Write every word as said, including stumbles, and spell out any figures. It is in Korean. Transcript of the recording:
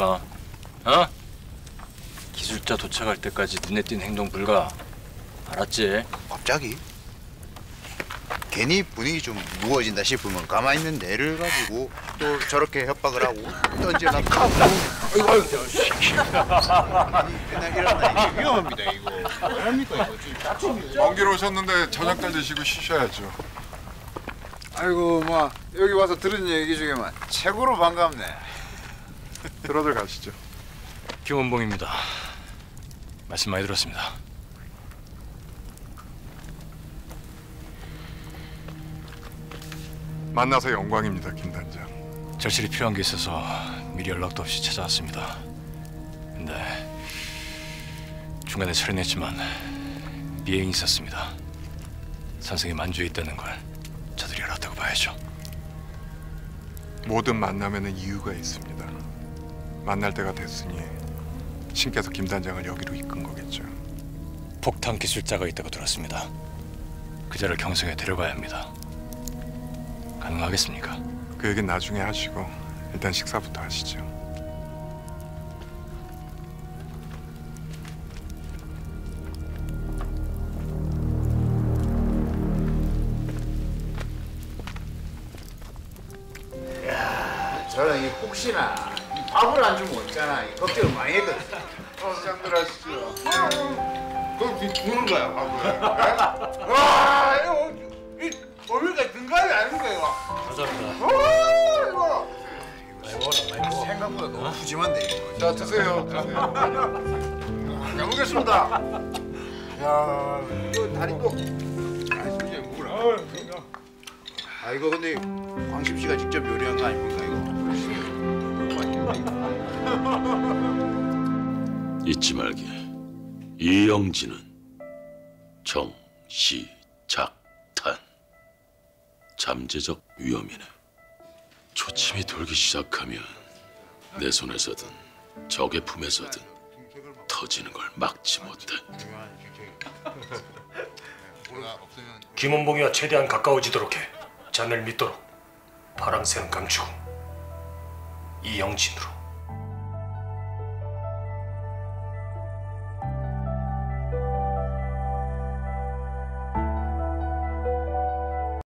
마. 어? 기술자 도착할 때까지 눈에 띈 행동 불가. 알았지? 갑자기? 괜히 분위기 좀 무거워진다 싶으면 가만히 있는 애를 가지고 또 저렇게 협박을 하고 던져놨고. 아이고 아이고 아니 그냥 이런다. 이게 위험합니다 이거. 뭐합니까 이거 지금 다칩니다. 먼 길 오셨는데 저녁들 드시고 쉬셔야죠. 아이고 뭐 여기 와서 들은 얘기 중에만 최고로 반갑네. 들어들 가시죠. 김원봉입니다. 말씀 많이 들었습니다. 만나서 영광입니다, 김 단장. 절실히 필요한 게 있어서 미리 연락도 없이 찾아왔습니다. 근데 중간에 철회했지만 미행이 있었습니다. 선생이 만주에 있다는 걸 저들이 알았다고 봐야죠. 모든 만남에는 이유가 있습니다. 만날 때가 됐으니 신께서 김 단장을 여기로 이끈 거겠죠. 폭탄 기술자가 있다고 들었습니다. 그자를 경성에 데려가야 합니다. 가능하겠습니까? 그 얘기는 나중에 하시고 일단 식사부터 하시죠. 야, 저는 이 혹시나 이 밥을 안 주면 어쩌나 이 걱정을 많이 했거든. 어, 시장들 하시죠. 그럼 주는 거야 밥을. 와 이거 이 뭡니까 등갈이 아닙니까 이거? 감사합니다. 오 이거 많이 먹어라, 많이 먹어. 생각보다 너무 푸짐한데 이거. 자, 드세요. 드세요. 잘 먹겠습니다. 야 이거 다리 또. 아 진짜 먹으라. 아 이거 근데 광심 씨가 직접 요리한 거 아닙니까 이거? 잊지 말게. 이영진은 정시작탄 잠재적 위험이네. 초침이 돌기 시작하면 내 손에서든 적의 품에서든 터지는 걸 막지 못해. 김원봉이와 최대한 가까워지도록 해. 자네를 믿도록. 파랑새는 강추고 이영진으로.